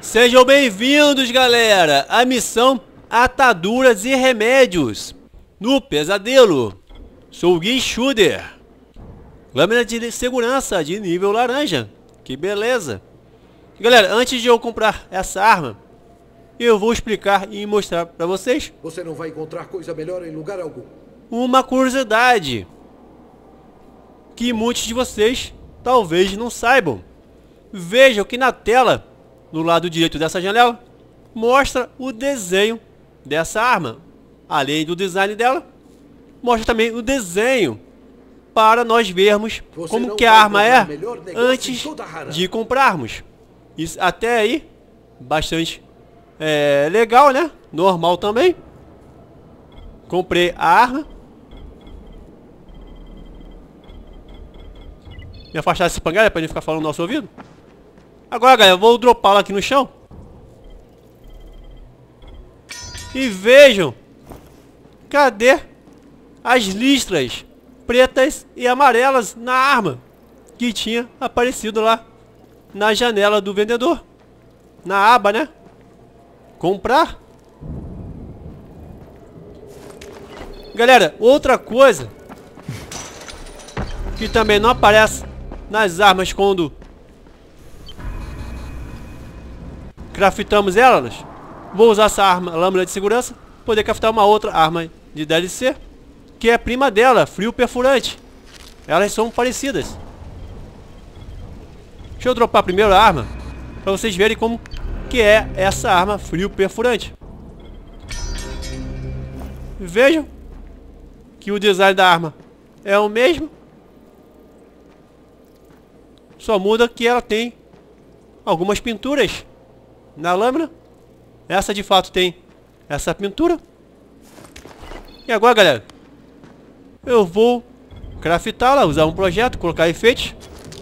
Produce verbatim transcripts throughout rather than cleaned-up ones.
Sejam bem-vindos, galera, à missão Ataduras e Remédios no Pesadelo. Sou o Gui Schuder. Lâmina de segurança de nível laranja. Que beleza. Galera, antes de eu comprar essa arma, eu vou explicar e mostrar pra vocês. Você não vai encontrar coisa melhor em lugar algum. Uma curiosidade que muitos de vocês talvez não saibam. Vejam que na tela, no lado direito dessa janela, mostra o desenho dessa arma. Além do design dela, mostra também o desenho para nós vermos Você como que a arma é antes de comprarmos. Isso até aí, bastante é, legal, né? Normal também. Comprei a arma. Me afastar desse pangalho para ele ficar falando no nosso ouvido. Agora, galera, eu vou dropá-la aqui no chão. E vejam. Cadê as listras pretas e amarelas na arma que tinha aparecido lá na janela do vendedor? Na aba, né? Comprar. Galera, outra coisa que também não aparece nas armas quando craftamos elas. Vou usar essa arma, lâmina de segurança, poder craftar uma outra arma de D L C, que é prima dela, frio perfurante. Elas são parecidas. Deixa eu dropar primeiro a arma, para vocês verem como que é essa arma frio perfurante. Vejam que o design da arma é o mesmo. Só muda que ela tem algumas pinturas na lâmina. Essa de fato tem essa pintura. E agora, galera, eu vou craftá-la, usar um projeto, colocar efeitos,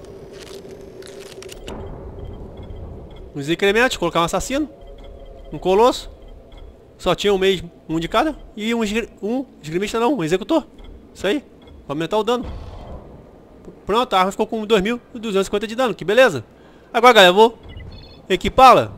uns incrementos, colocar um assassino, um colosso. Só tinha um mesmo, um de cada. E um, um esgrimista não, um executor. Isso aí, para aumentar o dano. Pronto, a arma ficou com dois mil duzentos e cinquenta de dano, que beleza. Agora, galera, eu vou equipá-la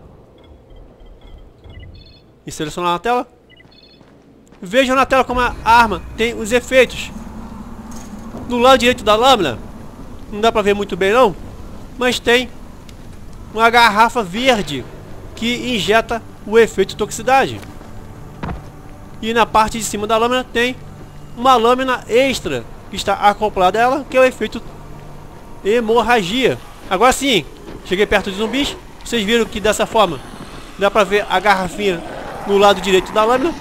e selecionar na tela. Vejam na tela como a arma tem os efeitos. No lado direito da lâmina, não dá pra ver muito bem não, mas tem uma garrafa verde que injeta o efeito toxicidade. E na parte de cima da lâmina tem uma lâmina extra que está acoplada a ela, que é o efeito hemorragia. Agora sim, cheguei perto de zumbis. Vocês viram que dessa forma dá pra ver a garrafinha no lado direito da lâmina.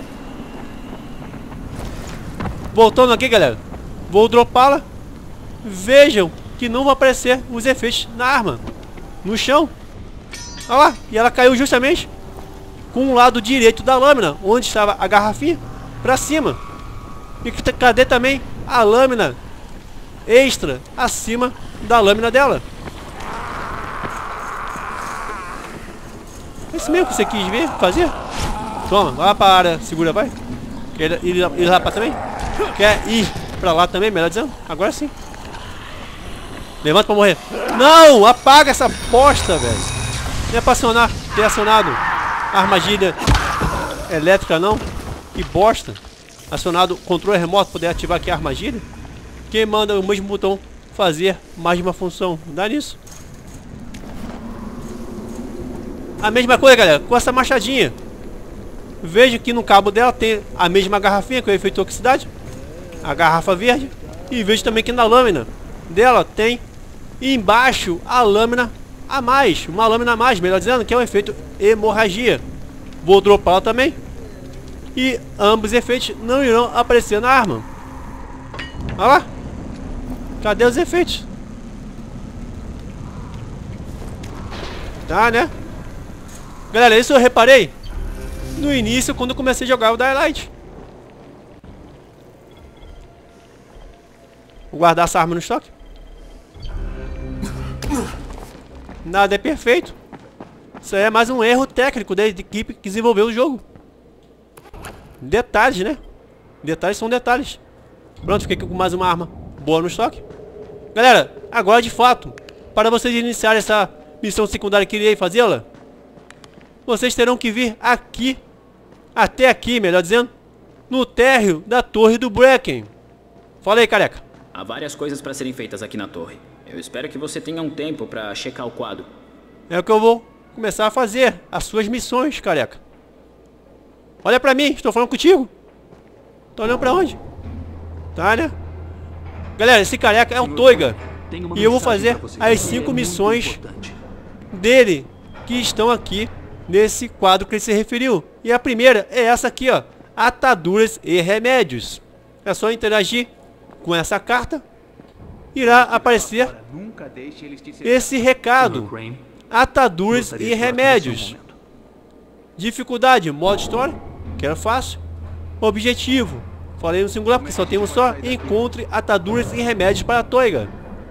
Voltando aqui, galera, vou dropá-la. Vejam que não vão aparecer os efeitos na arma no chão. Olha lá, e ela caiu justamente com o lado direito da lâmina, onde estava a garrafinha, pra cima. E cadê também a lâmina extra acima da lâmina dela? É isso mesmo que você quis ver, fazer? Toma, vai lá pra área, segura, vai. Quer ir, ir lá pra também? Quer ir pra lá também, melhor dizendo? Agora sim. Levanta pra morrer. Não, apaga essa bosta, velho. Não é pra acionar, ter acionado a armadilha elétrica não. Que bosta. Acionado o controle remoto, poder ativar aqui a armadilha. Quem manda o mesmo botão fazer mais uma função? Dá nisso. A mesma coisa, galera, com essa machadinha. Veja que no cabo dela tem a mesma garrafinha com o efeito toxicidade, a garrafa verde. E veja também que na lâmina dela tem embaixo a lâmina a mais, uma lâmina a mais, melhor dizendo, que é o efeito hemorragia. Vou dropá-la também. E ambos os efeitos não irão aparecer na arma. Olha lá. Cadê os efeitos? Tá, né? Galera, isso eu reparei no início, quando eu comecei a jogar o Dying Light. Vou guardar essa arma no estoque. Nada é perfeito. Isso aí é mais um erro técnico da equipe que desenvolveu o jogo. Detalhes, né? Detalhes são detalhes. Pronto, fiquei com mais uma arma boa no estoque. Galera, agora de fato, para vocês iniciarem essa missão secundária que irei fazê-la, vocês terão que vir aqui, até aqui, melhor dizendo, no térreo da torre do Bracken. Fala aí, careca. Há várias coisas para serem feitas aqui na torre. Eu espero que você tenha um tempo para checar o quadro. É o que eu vou começar a fazer, as suas missões, careca. Olha pra mim, estou falando contigo. Tá olhando pra onde? Tá, né? Galera, esse careca é o Toiga. E eu vou fazer as cinco missões dele que estão aqui nesse quadro que ele se referiu. E a primeira é essa aqui, ó. Ataduras e remédios. É só interagir com essa carta. Irá aparecer esse recado. Ataduras e remédios. Dificuldade, modo história, que era fácil. Objetivo, falei no singular porque só tem um só. Encontre ataduras e remédios para Toiga.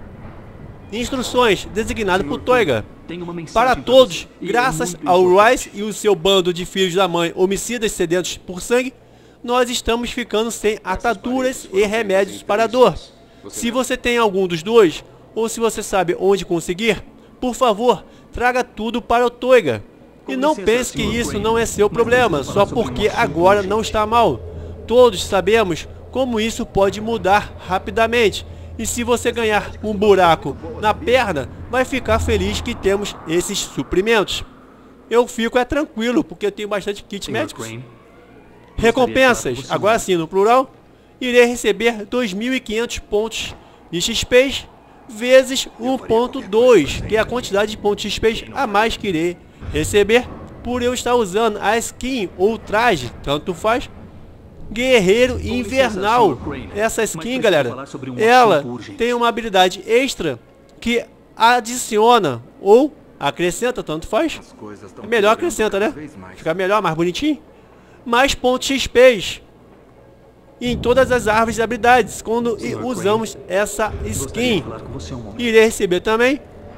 Instruções, designado por Toiga. Para todos, graças ao Rais e o seu bando de filhos da mãe homicidas sedentos por sangue, nós estamos ficando sem ataduras e remédios para a dor. Se você tem algum dos dois, ou se você sabe onde conseguir, por favor, traga tudo para o Toiga. E não pense que isso não é seu problema, só porque agora não está mal. Todos sabemos como isso pode mudar rapidamente. E se você ganhar um buraco na perna, vai ficar feliz que temos esses suprimentos. Eu fico é tranquilo, porque eu tenho bastante kit médicos. Recompensas, agora sim no plural. Irei receber dois mil e quinhentos pontos de X P vezes um ponto dois, que é a quantidade de pontos de X P a mais que irei receber por eu estar usando a skin ou traje, tanto faz, Guerreiro Invernal. Essa skin, galera, ela tem uma habilidade extra que adiciona ou acrescenta, tanto faz. É melhor acrescenta, né? Fica melhor, mais bonitinho. Mais pontos X P em todas as árvores de habilidades quando usamos essa skin. Irei receber também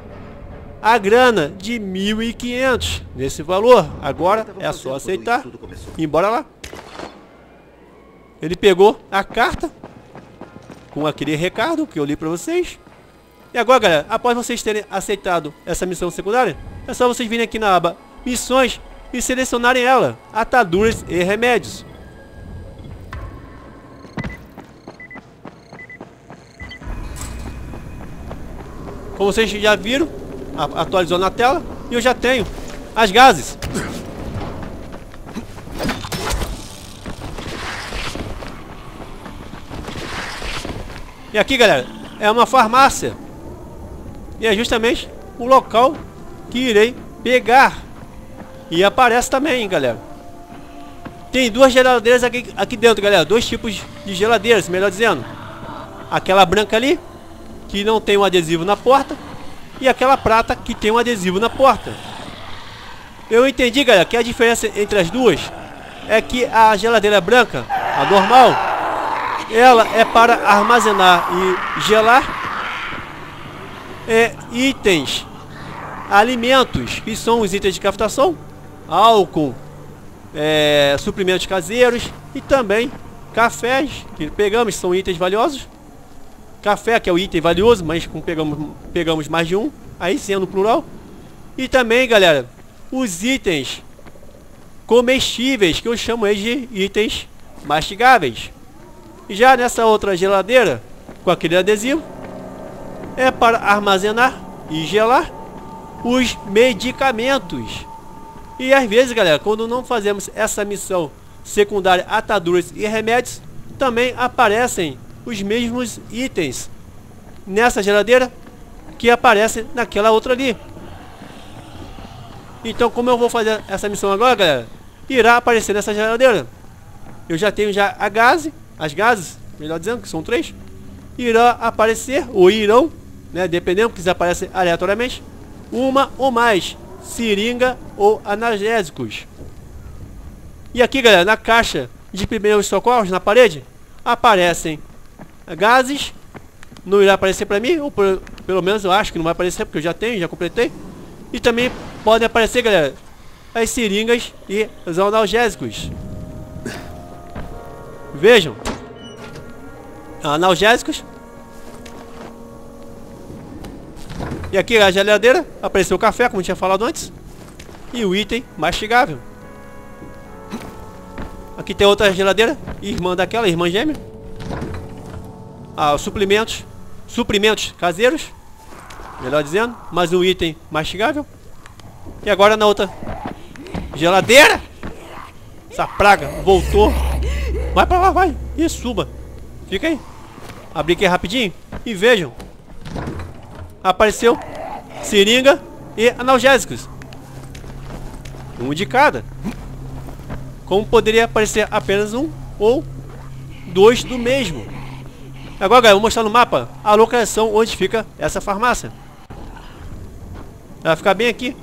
a grana de mil e quinhentos nesse valor. Agora é só aceitar e ir embora lá. Ele pegou a carta com aquele recado que eu li pra vocês. E agora, galera, após vocês terem aceitado essa missão secundária, é só vocês virem aqui na aba Missões e selecionarem ela, Ataduras e Remédios. Como vocês já viram, atualizou na tela, e eu já tenho as gases. E aqui, galera, é uma farmácia. E é justamente o local que irei pegar. E aparece também, hein, galera. Tem duas geladeiras aqui, aqui dentro, galera. Dois tipos de geladeiras, melhor dizendo. Aquela branca ali, que não tem um adesivo na porta. E aquela prata que tem um adesivo na porta. Eu entendi, galera, que a diferença entre as duas é que a geladeira branca, a normal, ela é para armazenar e gelar é, itens, alimentos, que são os itens de captação, álcool, é, suprimentos caseiros e também cafés, que pegamos, são itens valiosos. Café, que é o item valioso, mas com pegamos, pegamos mais de um, aí sendo plural. E também, galera, os itens comestíveis, que eu chamo aí de itens mastigáveis. E já nessa outra geladeira, com aquele adesivo, é para armazenar e gelar os medicamentos. E às vezes, galera, quando não fazemos essa missão secundária Ataduras e Remédios, também aparecem os mesmos itens nessa geladeira que aparecem naquela outra ali. Então, como eu vou fazer essa missão agora, galera, irá aparecer nessa geladeira. Eu já tenho já a gase, as gases, melhor dizendo, que são três. Irá aparecer, ou irão, né, dependendo, porque eles aparecem aleatoriamente, uma ou mais seringa ou analgésicos. E aqui, galera, na caixa de primeiros socorros, na parede, aparecem gases. Não irá aparecer pra mim, ou por, pelo menos eu acho que não vai aparecer, porque eu já tenho, já completei. E também podem aparecer, galera, as seringas e os analgésicos. Vejam, analgésicos. E aqui a geladeira, apareceu o café, como eu tinha falado antes. e o item mastigável. Aqui tem outra geladeira, irmã daquela, irmã gêmea. Ah, os suplementos, suprimentos caseiros, melhor dizendo, mais um item mastigável. E agora na outra geladeira, essa praga voltou. Vai pra lá, vai, e suba. Fica aí. Abri aqui rapidinho e vejam. Apareceu seringa e analgésicos. Um de cada. Como poderia aparecer apenas um ou dois do mesmo. Agora, galera, eu vou mostrar no mapa a localização onde fica essa farmácia. Ela vai ficar bem aqui,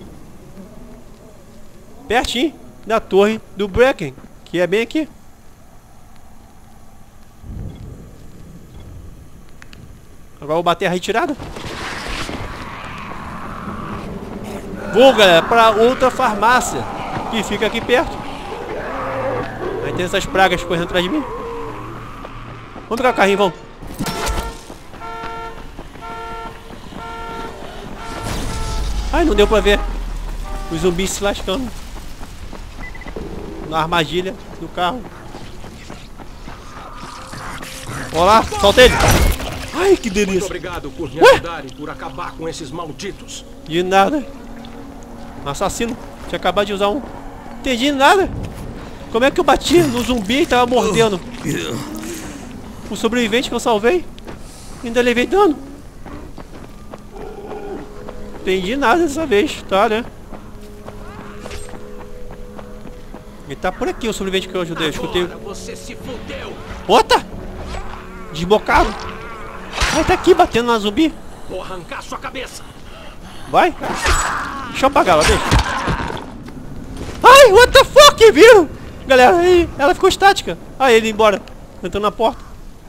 pertinho da torre do Bracken, que é bem aqui. Agora eu vou bater a retirada. Vou, galera, para outra farmácia que fica aqui perto. Aí tem essas pragas correndo atrás de mim. Vamos pegar o carrinho, vamos. Ai, não deu pra ver os zumbis se lascando na armadilha do carro. Olha lá, solta ele. Ai, que delícia. Muito obrigado por me ajudarem, por acabar com esses malditos. De nada. Assassino. Tinha acabado de usar um. Entendi nada. Como é que eu bati no zumbi e tava mordendo o sobrevivente que eu salvei? Ainda levei dano. Entendi nada dessa vez, tá, né? Ele tá por aqui, o sobrevivente que eu ajudei. Eu escutei. Você se fudeu. Bota! Desbocado. Ai, tá aqui batendo na zumbi. Vou arrancar sua cabeça. Vai. Deixa eu apagar ela, deixa. Ai, what the fuck, viram? Galera, aí, ela ficou estática. Aí ele embora, entrando na porta.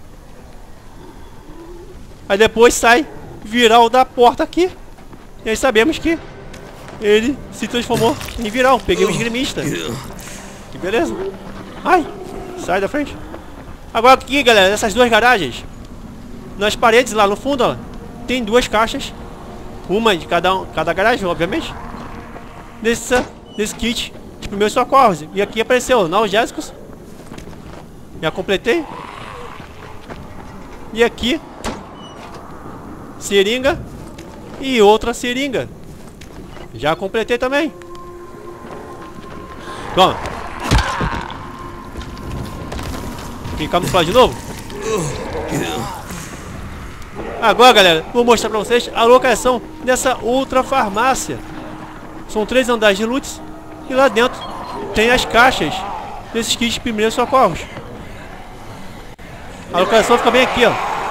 Aí depois sai viral da porta aqui. E aí sabemos que ele se transformou em viral. Peguei o esgrimista. Que beleza. Ai, sai da frente. Agora aqui, galera, essas duas garagens, nas paredes lá no fundo, ó, tem duas caixas. Uma de cada, um, cada garagem, obviamente. Nesse, nesse kit de primeiros socorros. E aqui apareceu analgésicos. Já completei. E aqui seringa e outra seringa. Já completei também. Toma. Tem que camuflar de novo. Agora, galera, vou mostrar pra vocês a localização dessa outra farmácia. São três andares de lutes. E lá dentro tem as caixas desses kits de primeiros socorros. A localização fica bem aqui, ó.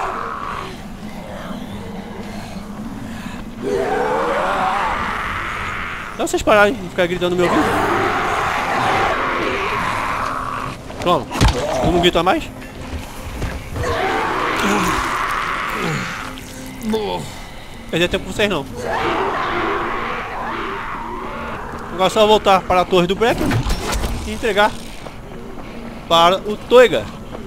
Dá vocês pararem de ficar gritando no meu ouvido. Pronto. Não grita mais? Perder tempo com vocês não. Agora é só voltar para a torre do Bracken e entregar para o Toiga.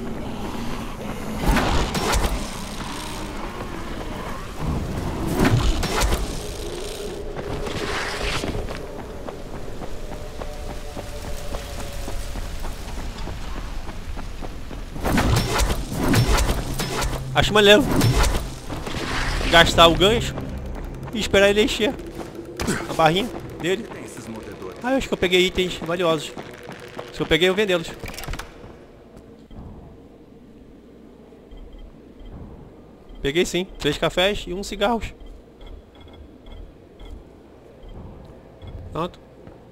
Acho maneiro gastar o gancho e esperar ele encher a barrinha dele. Ah, eu acho que eu peguei itens valiosos. Se eu peguei, eu vendê-los. Peguei sim, três cafés e um cigarros. Pronto.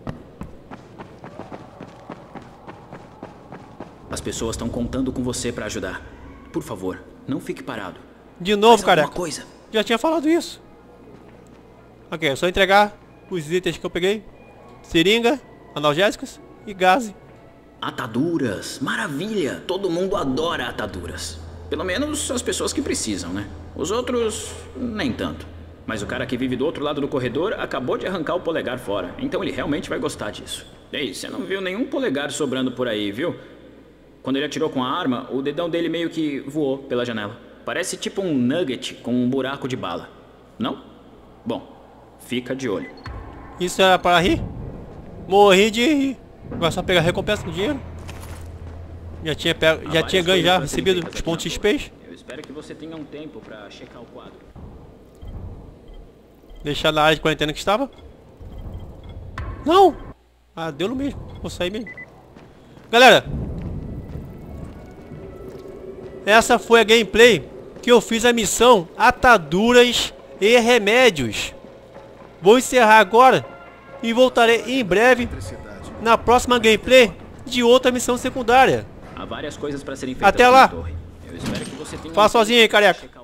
As pessoas estão contando com você para ajudar. Por favor, não fique parado. De novo, Faz careca. alguma coisa. Já tinha falado isso. Ok, é só entregar os itens que eu peguei. Seringa, analgésicos e gás. Ataduras, maravilha. Todo mundo adora ataduras. Pelo menos as pessoas que precisam, né? Os outros, nem tanto. Mas o cara que vive do outro lado do corredor acabou de arrancar o polegar fora. Então ele realmente vai gostar disso. Ei, você não viu nenhum polegar sobrando por aí, viu? Quando ele atirou com a arma, o dedão dele meio que voou pela janela. Parece tipo um nugget com um buraco de bala. Não? Bom, fica de olho. Isso era para rir? Morri de rir. Agora é só pegar a recompensa do dinheiro. Já tinha, pego, já tinha ganho, já recebido os pontos X P. Eu espero que você tenha um tempo pra checar o quadro. Deixar na área de quarentena que estava. Não! Ah, deu no mesmo. Vou sair mesmo. Galera, essa foi a gameplay que eu fiz a missão Ataduras e Remédios. Vou encerrar agora e voltarei em breve na próxima gameplay de outra missão secundária. Há várias coisas para serem feitas. Até lá. Eu espero que você tenha Fala sozinho aí, careca.